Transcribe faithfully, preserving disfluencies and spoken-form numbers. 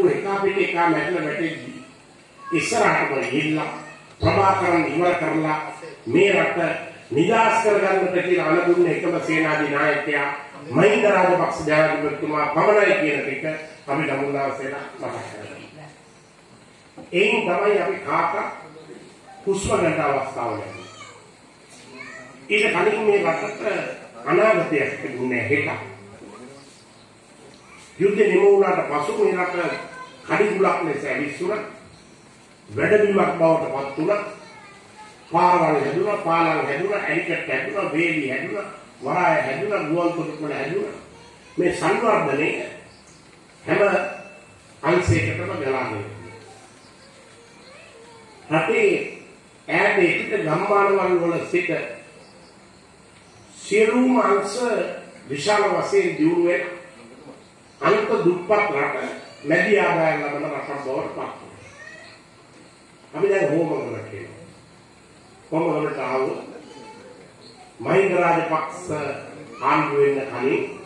කරපු එක අපිට එක මැටල වැටෙද්දි ඉස්සරහටම ගිහිල්ලා ප්‍රභාකරන් ඉවර කරලා මේ රට නිදහස් කරගන්නට කියලා අනුගුණ එකම සේනාධි නායකයා මහින්ද රාජපක්ෂ ජනාධිපතිතුමා පමණයි කියන එක අපි දමුණාසේලා මතක් කරගන්නවා. එයින් තමයි අපි කාටත් හුස්ම ගන්න අවස්ථාව ලැබෙන්නේ. ඊට කලින් මේ රටට අනාගතයක් තිබුණේ හෙට. යුද්ධ නිම වුණාට පසු මේ රට කඩිගුලක් ලෙස ඇවිස්සුණා. වැඩබිමක් බවට පත් වුණා. පාරවල් හැදුණා, පාලම් හැදුණා, ඇලිකට් හැදුණා, වේලි හැදුණා, වරාය හැදුණා, ගුවන් තොටුපළ හැදුණා. මේ සංවර්ධනය හැම අංශයකටම ගලාගෙන රටේ ඈත පිට ගම්මානවල වල සිට සියලුම අංශ විශාල වශයෙන් දියුණු වෙන අන්ත දුප්පත් රට මැදි ආදායම් ලබන රටක් බවට පත් වෙනවා. අපි දැන් හෝමගල කියනවා. හෝමගලට ආව මහින්ද රාජපක්ෂ ආණ්ඩුව වෙන කලින්